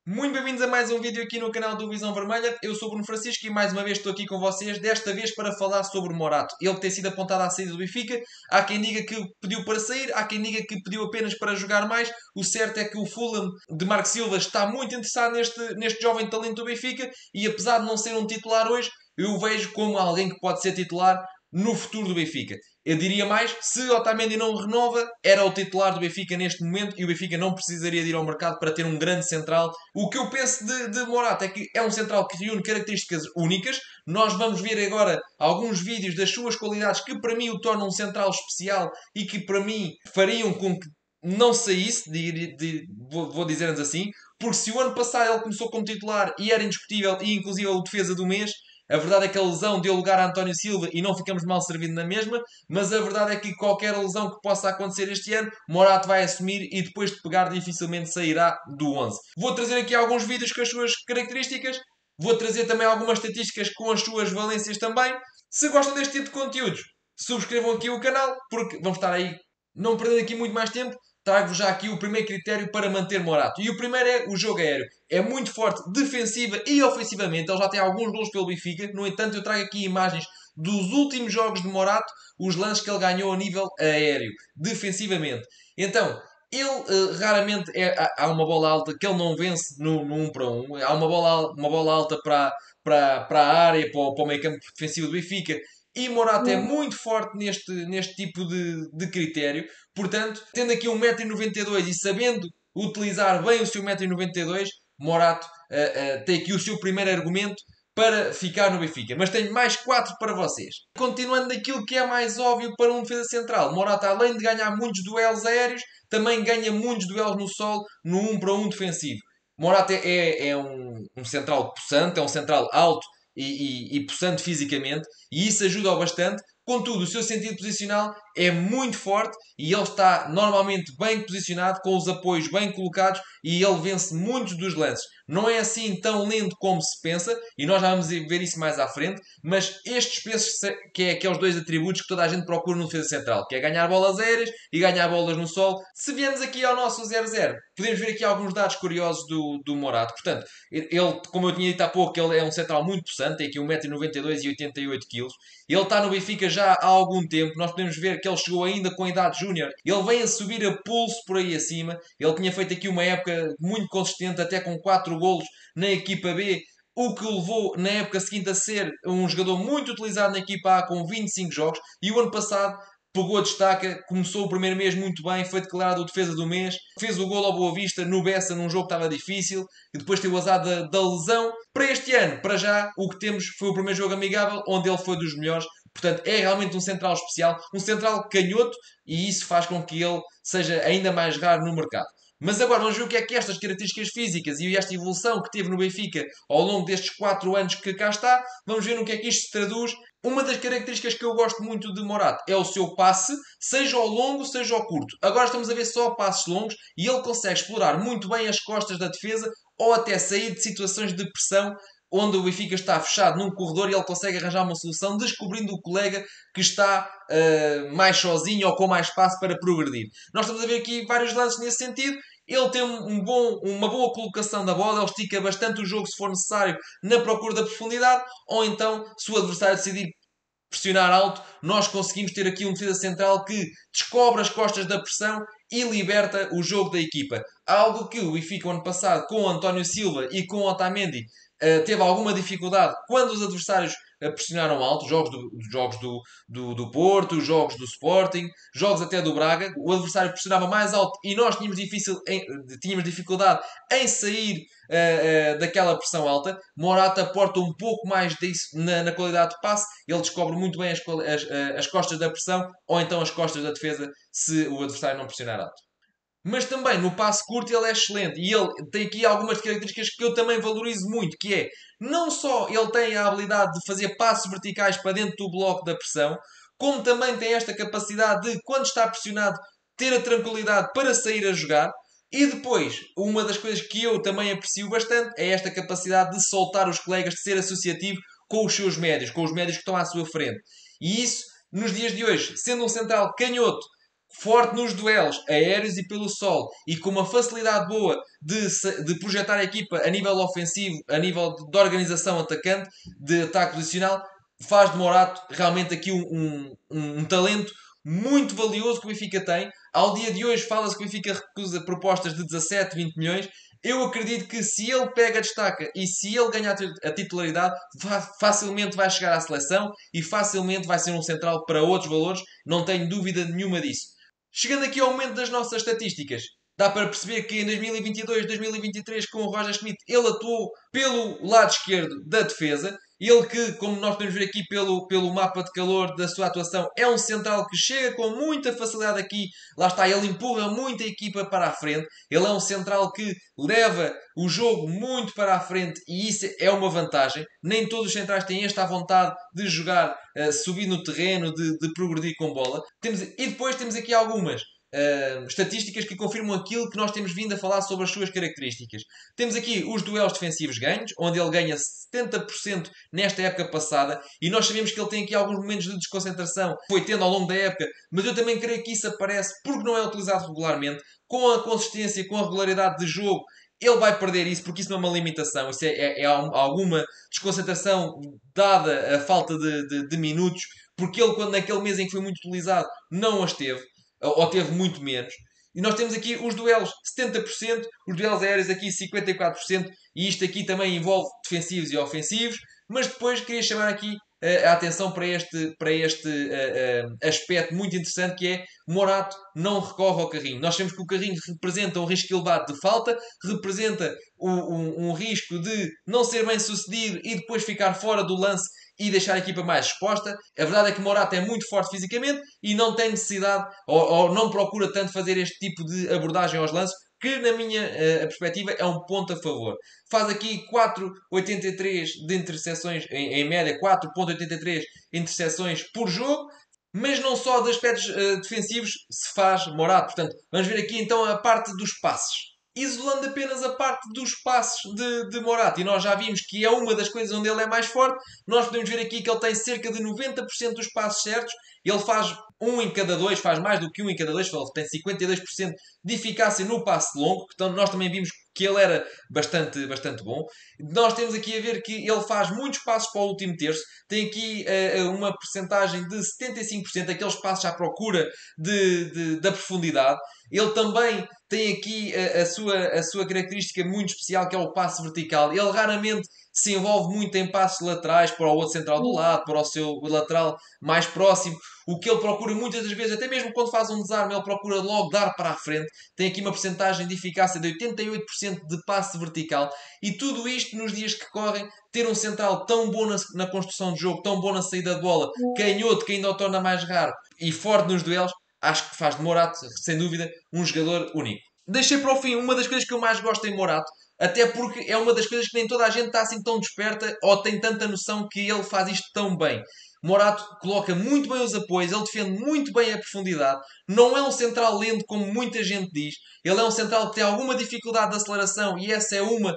Muito bem-vindos a mais um vídeo aqui no canal do Visão Vermelha. Eu sou o Bruno Francisco e mais uma vez estou aqui com vocês, desta vez para falar sobre o Morato. Ele que tem sido apontado à saída do Benfica. Há quem diga que pediu para sair, há quem diga que pediu apenas para jogar mais. O certo é que o Fulham de Marco Silva está muito interessado neste jovem talento do Benfica e apesar de não ser um titular hoje, eu o vejo como alguém que pode ser titular no futuro do Benfica. Eu diria mais, se Otamendi não renova, era o titular do Benfica neste momento e o Benfica não precisaria de ir ao mercado para ter um grande central. O que eu penso de Morata é que é um central que reúne características únicas. Nós vamos ver agora alguns vídeos das suas qualidades que para mim o tornam um central especial e que para mim fariam com que não saísse, vou dizer-nos assim, porque se o ano passado ele começou como titular e era indiscutível e inclusive o defesa do mês, a verdade é que a lesão deu lugar a António Silva e não ficamos mal servidos na mesma, mas a verdade é que qualquer lesão que possa acontecer este ano, Morato vai assumir e depois de pegar dificilmente sairá do 11. Vou trazer aqui alguns vídeos com as suas características, vou trazer também algumas estatísticas com as suas valências também. Se gostam deste tipo de conteúdos, subscrevam aqui o canal, porque vamos estar aí, não perdendo aqui muito mais tempo, trago-vos já aqui o primeiro critério para manter Morato. E o primeiro é o jogo aéreo. É muito forte defensiva e ofensivamente. Ele já tem alguns golos pelo Benfica. No entanto, eu trago aqui imagens dos últimos jogos de Morato, os lances que ele ganhou a nível aéreo, defensivamente. Então, ele raramente há uma bola alta que ele não vence no 1 para 1. Há uma bola alta para a área, para o meio campo defensivo do Benfica. E Morata é muito forte neste tipo de critério. Portanto, tendo aqui 1,92m e sabendo utilizar bem o seu 1,92m, Morato tem aqui o seu primeiro argumento para ficar no Benfica. Mas tenho mais 4 para vocês. Continuando daquilo que é mais óbvio para um defesa central, Morata, além de ganhar muitos duelos aéreos, também ganha muitos duelos no solo, no 1 para 1 defensivo. Morata é um central possante, é um central alto e possante fisicamente, e isso ajuda-o bastante. Contudo, o seu sentido posicional é muito forte e ele está normalmente bem posicionado, com os apoios bem colocados e ele vence muitos dos lances. Não é assim tão lento como se pensa e nós já vamos ver isso mais à frente, mas estes pensos que é aqueles dois atributos que toda a gente procura no defesa central, que é ganhar bolas aéreas e ganhar bolas no solo. Se viemos aqui ao nosso 0-0, podemos ver aqui alguns dados curiosos do Morato. Portanto, ele, como eu tinha dito há pouco, ele é um central muito possante, tem aqui 1,92m e 88kg. Ele está no Benfica já há algum tempo. Nós podemos ver que ele chegou ainda com a idade júnior. Ele vem a subir a pulso por aí acima. Ele tinha feito aqui uma época muito consistente, até com 4 golos na equipa B. O que o levou na época seguinte a ser um jogador muito utilizado na equipa A com 25 jogos. E o ano passado pegou a destaca, começou o primeiro mês muito bem, foi declarado o defesa do mês, fez o golo ao Boa Vista no Bessa num jogo que estava difícil e depois teve o azar da lesão. Para este ano, para já, o que temos foi o primeiro jogo amigável onde ele foi dos melhores. Portanto, é realmente um central especial, um central canhoto e isso faz com que ele seja ainda mais raro no mercado. Mas agora vamos ver o que é estas características físicas e esta evolução que teve no Benfica ao longo destes 4 anos que cá está. Vamos ver no que é que isto se traduz. Uma das características que eu gosto muito de Morato é o seu passe, seja ao longo, seja ao curto. Agora estamos a ver só passes longos e ele consegue explorar muito bem as costas da defesa ou até sair de situações de pressão onde o Benfica está fechado num corredor e ele consegue arranjar uma solução descobrindo o colega que está mais sozinho ou com mais espaço para progredir. Nós estamos a ver aqui vários lances nesse sentido. Ele tem uma boa colocação da bola, ele estica bastante o jogo se for necessário na procura da profundidade, ou então, se o adversário decidir pressionar alto, nós conseguimos ter aqui um defesa central que descobre as costas da pressão e liberta o jogo da equipa. Algo que o Benfica, ano passado, com o António Silva e com o Otamendi, teve alguma dificuldade quando os adversários pressionaram alto, jogos do Porto, jogos do Sporting, jogos até do Braga, o adversário pressionava mais alto e nós tínhamos dificuldade em sair daquela pressão alta. Morata aporta um pouco mais disso na qualidade de passe, ele descobre muito bem as costas da pressão ou então as costas da defesa se o adversário não pressionar alto. Mas também no passe curto ele é excelente e ele tem aqui algumas características que eu também valorizo muito, que é, não só ele tem a habilidade de fazer passos verticais para dentro do bloco da pressão, como também tem esta capacidade de, quando está pressionado, ter a tranquilidade para sair a jogar. E depois, uma das coisas que eu também aprecio bastante é esta capacidade de soltar os colegas, de ser associativo com os seus médios, com os médios que estão à sua frente. E isso, nos dias de hoje, sendo um central canhoto, forte nos duelos aéreos e pelo solo e com uma facilidade boa de projetar a equipa a nível ofensivo, a nível de organização atacante, de ataque posicional, faz de Morato realmente aqui um talento muito valioso que o Benfica tem. Ao dia de hoje fala-se que o Benfica recusa propostas de 17, 20 milhões. Eu acredito que se ele pega a destaca e se ele ganhar a titularidade, facilmente vai chegar à seleção e facilmente vai ser um central para outros valores. Não tenho dúvida nenhuma disso. Chegando aqui ao momento das nossas estatísticas, dá para perceber que em 2022, 2023, com o Roger Schmidt, ele atuou pelo lado esquerdo da defesa. Ele que, como nós podemos ver aqui pelo mapa de calor da sua atuação, é um central que chega com muita facilidade aqui. Lá está, ele empurra muito a equipa para a frente. Ele é um central que leva o jogo muito para a frente e isso é uma vantagem. Nem todos os centrais têm esta vontade de jogar, subir no terreno, de progredir com bola. E depois temos aqui algumas estatísticas que confirmam aquilo que nós temos vindo a falar sobre as suas características. Temos aqui os duelos defensivos ganhos, onde ele ganha 70% nesta época passada, e nós sabemos que ele tem aqui alguns momentos de desconcentração que foi tendo ao longo da época, mas eu também creio que isso aparece porque não é utilizado regularmente. Com a consistência, com a regularidade de jogo, ele vai perder isso porque isso não é uma limitação, isso é alguma desconcentração dada a falta de minutos, porque ele, quando naquele mês em que foi muito utilizado, não as teve ou teve muito menos. E nós temos aqui os duelos 70%, os duelos aéreos aqui 54%, e isto aqui também envolve defensivos e ofensivos, mas depois queria chamar aqui a atenção para este aspecto muito interessante que é Morato não recorre ao carrinho. Nós sabemos que o carrinho representa um risco elevado de falta, representa um risco de não ser bem sucedido e depois ficar fora do lance e deixar a equipa mais exposta. A verdade é que Morato é muito forte fisicamente e não tem necessidade ou não procura tanto fazer este tipo de abordagem aos lances, que na minha perspectiva é um ponto a favor. Faz aqui 4,83 de interseções, em média 4,83 interseções por jogo, mas não só de aspectos defensivos se faz Morato. Portanto, vamos ver aqui então a parte dos passes. Isolando apenas a parte dos passes de Morato, e nós já vimos que é uma das coisas onde ele é mais forte, nós podemos ver aqui que ele tem cerca de 90% dos passes certos, ele faz um em cada dois, faz mais do que um em cada dois, ele tem 52% de eficácia no passe longo, então nós também vimos que ele era bastante bom. Nós temos aqui a ver que ele faz muitos passos para o último terço, tem aqui uma percentagem de 75%, aqueles passos à procura da profundidade. Ele também tem aqui a sua característica muito especial, que é o passe vertical. Ele raramente se envolve muito em passos laterais para o outro central do lado, para o seu lateral mais próximo. O que ele procura muitas das vezes, até mesmo quando faz um desarme, ele procura logo dar para a frente. Tem aqui uma percentagem de eficácia de 88% de passe vertical. E tudo isto nos dias que correm, ter um central tão bom na construção de jogo, tão bom na saída de bola, canhoto, que ainda o torna mais raro, e forte nos duelos, acho que faz de Morato, sem dúvida, um jogador único. Deixei para o fim uma das coisas que eu mais gosto em Morato, até porque é uma das coisas que nem toda a gente está assim tão desperta ou tem tanta noção que ele faz isto tão bem. Morato coloca muito bem os apoios, ele defende muito bem a profundidade, não é um central lento como muita gente diz, ele é um central que tem alguma dificuldade de aceleração e essa é uma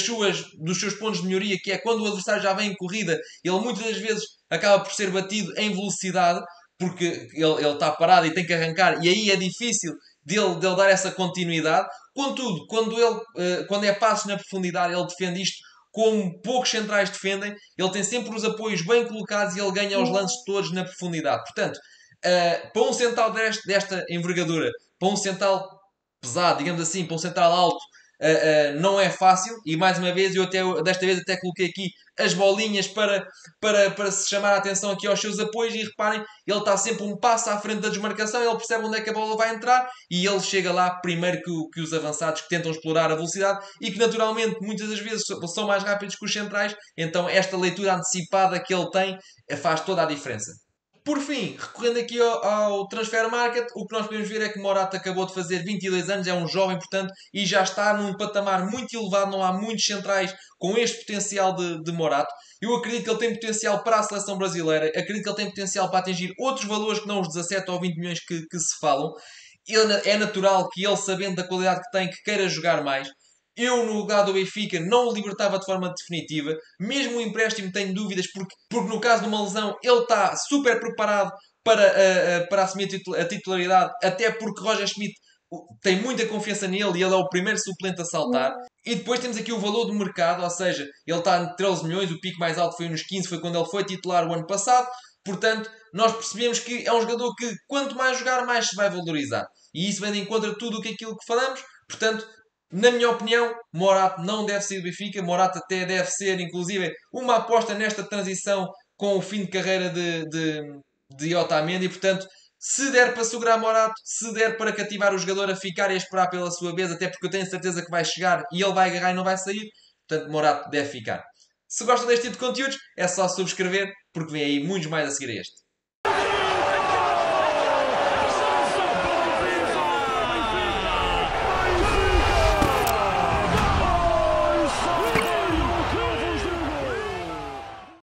dos seus pontos de melhoria, que é quando o adversário já vem em corrida, ele muitas das vezes acaba por ser batido em velocidade, porque ele está parado e tem que arrancar, e aí é difícil dele dar essa continuidade. Contudo, quando é passos na profundidade, ele defende isto como poucos centrais defendem. Ele tem sempre os apoios bem colocados e ele ganha os lances todos na profundidade. Portanto, para um central desta envergadura, para um central pesado, digamos assim, para um central alto, não é fácil. E mais uma vez, desta vez até coloquei aqui as bolinhas para se chamar a atenção aqui aos seus apoios. E reparem, ele está sempre um passo à frente da desmarcação, ele percebe onde é que a bola vai entrar e ele chega lá primeiro que os avançados que tentam explorar a velocidade e que naturalmente muitas das vezes são mais rápidos que os centrais. Então esta leitura antecipada que ele tem faz toda a diferença. Por fim, recorrendo aqui ao Transfer Market, o que nós podemos ver é que Morato acabou de fazer 22 anos, é um jovem, portanto, e já está num patamar muito elevado, não há muitos centrais com este potencial de Morato. Eu acredito que ele tem potencial para a seleção brasileira, acredito que ele tem potencial para atingir outros valores que não os 17 ou 20 milhões que se falam. É natural que ele, sabendo da qualidade que tem, que queira jogar mais. Eu, no lugar do Benfica, não o libertava de forma definitiva. Mesmo o empréstimo tenho dúvidas, porque no caso de uma lesão, ele está super preparado para assumir a titularidade, até porque Roger Schmidt tem muita confiança nele e ele é o primeiro suplente a saltar. E depois temos aqui o valor do mercado, ou seja, ele está em 13 milhões, o pico mais alto foi nos 15, foi quando ele foi titular o ano passado. Portanto, nós percebemos que é um jogador que quanto mais jogar, mais se vai valorizar. E isso vem de encontro a tudo aquilo que falamos. Portanto, na minha opinião, Morato não deve sair do Benfica. Morato até deve ser, inclusive, uma aposta nesta transição com o fim de carreira de Otamendi. Portanto, se der para segurar Morato, se der para cativar o jogador a ficar e a esperar pela sua vez, até porque eu tenho certeza que vai chegar e ele vai agarrar e não vai sair, portanto, Morato deve ficar. Se gostam deste tipo de conteúdos, é só subscrever, porque vem aí muitos mais a seguir a este.